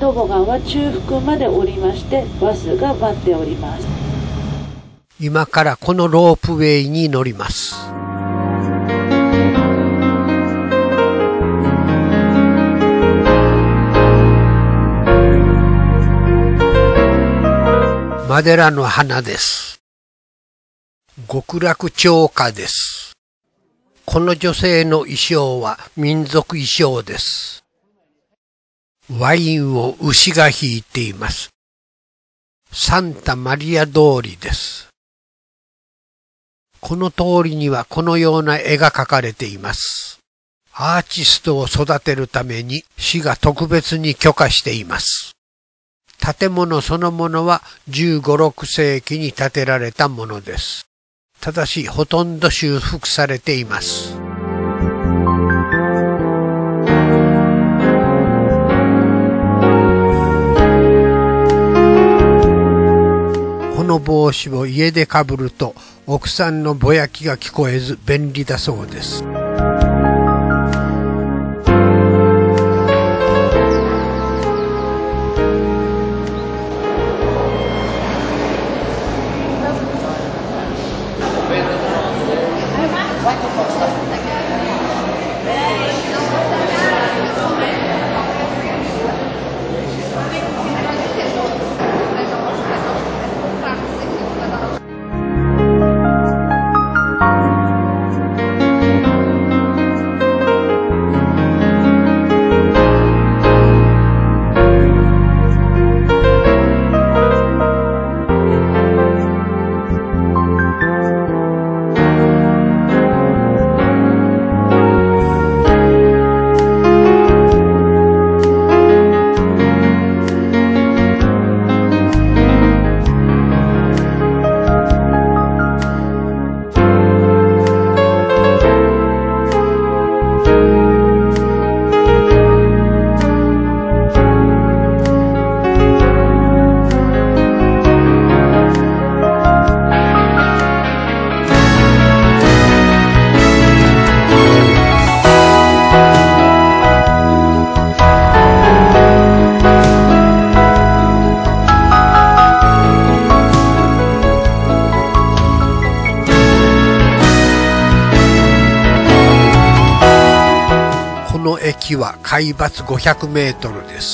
トボガンは中腹まで降りましてバスが待っております。 今からこのロープウェイに乗ります。マデラの花です。極楽鳥花です。この女性の衣装は民族衣装です。ワインを牛が引いています。サンタマリア通りです。この通りにはこのような絵が描かれています。アーティストを育てるために市が特別に許可しています。建物そのものは15、16世紀に建てられたものです。ただしほとんど修復されています。この帽子を家でかぶると奥さんのぼやきが聞こえず便利だそうです。この駅は海抜500メートルです。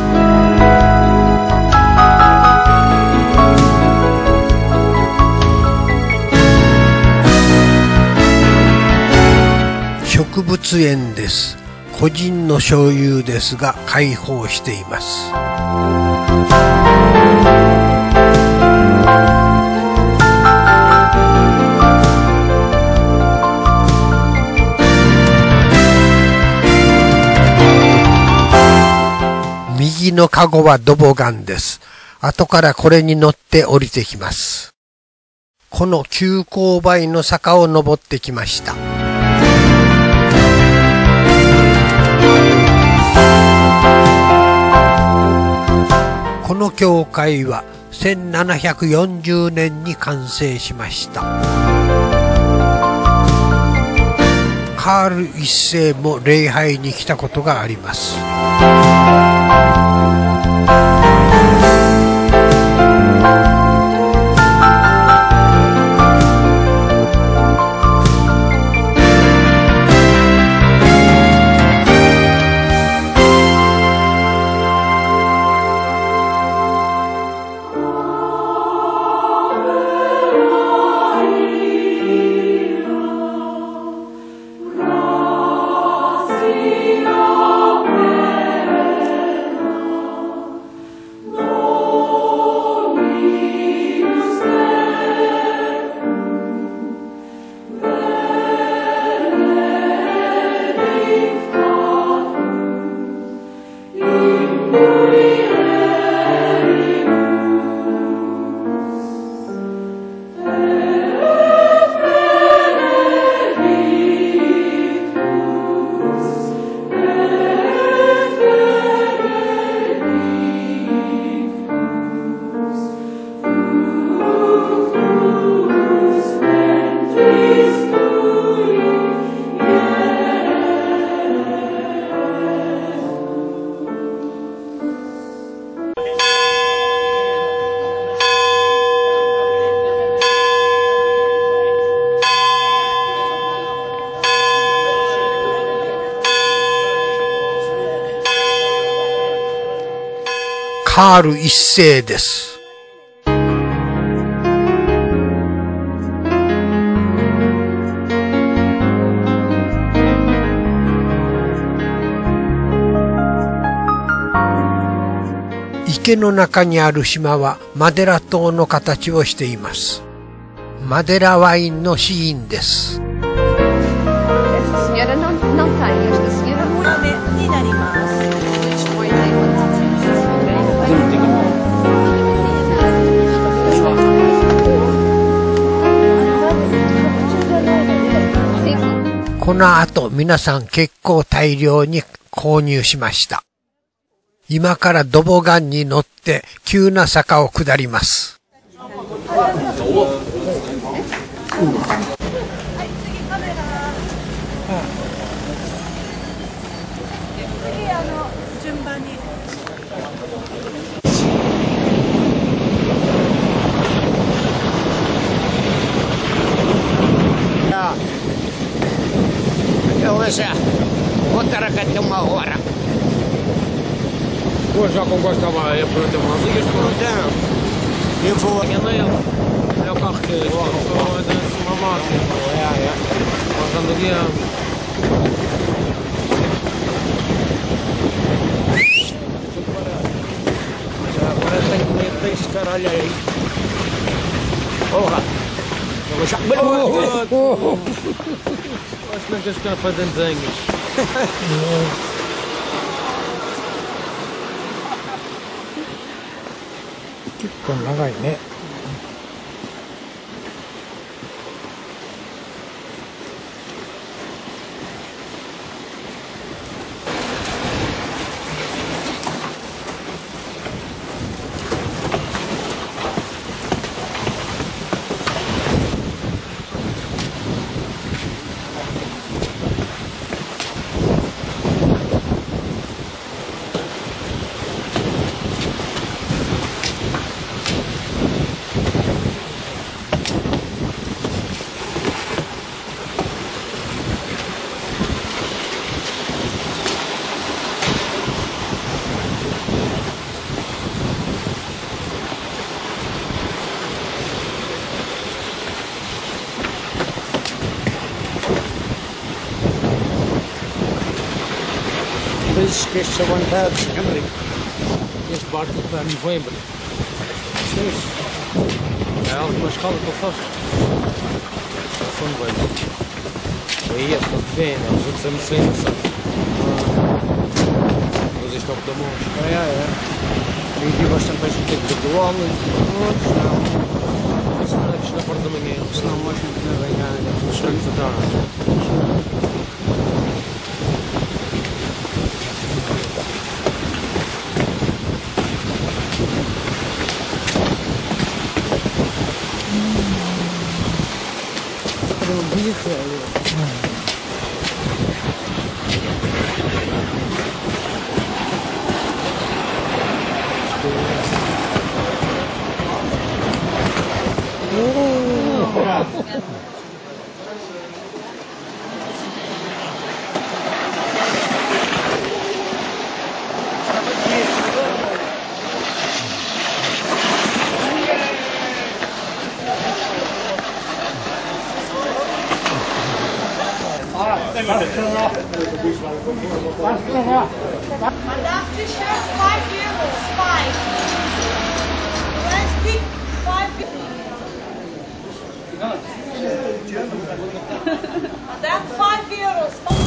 植物園です。個人の所有ですが開放しています。右のカゴはドボガンです。後からこれに乗って降りてきます。この急勾配の坂を登ってきました。この教会は1740年に完成しました。カール一世も礼拝に来たことがあります。 カール一世です。池の中にある島はマデラ島の形をしています。マデラワインの試飲です。 になります。 この後皆さん結構大量に購入しました。今からドボガンに乗って急な坂を下ります。 順番に。 Essa, outra que tem uma hora. Pô, já que eu gostava aí por ter umas ligas por um tempo. Eu vou. É o carro que eu danço uma máquina. Mas ando guiando. Agora tem esse caralho aí. Porra! Eu vou chamar. Acho que não queres ficar fazendo desenhos. 結構長いね。 Esquece a vontade sempre. Este barco está em novembro. É a última escala que eu faço. São novembro. Aí é para pequena, os outros é Mercedes, sabe? Mas este é o que dá mãos. E aqui bastante gente do homem. Outros não. Isso não é que na parte da manhã. Senão mais gente não vem cá. Os santos da tarde. Man darf sich schön 5 Euros, 5. Let's pick 5 Man darf 5 Euros.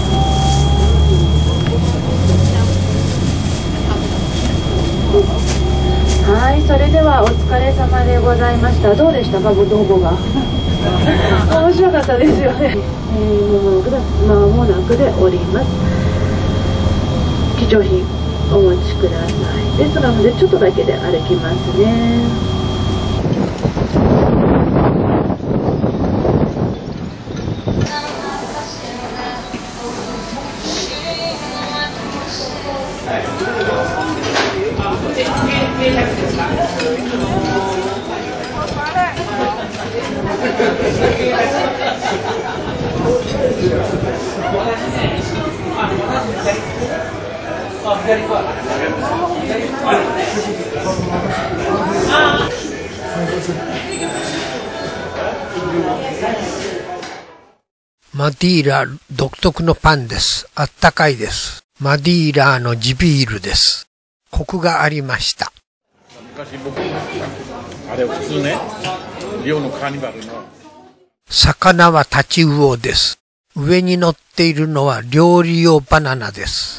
はい、それではお疲れ様でございました。どうでしたか、ボトホボが。面白かったですよね。間もなくでおります。貴重品お持ちください。ですのでちょっとだけで歩きますね。 マディーラ独特のパンです。あったかいです。マディーラの地ビールです。コクがありました。 昔僕あれ普通ね、リオのカーニバルの魚はタチウオです。上に乗っているのは料理用バナナです。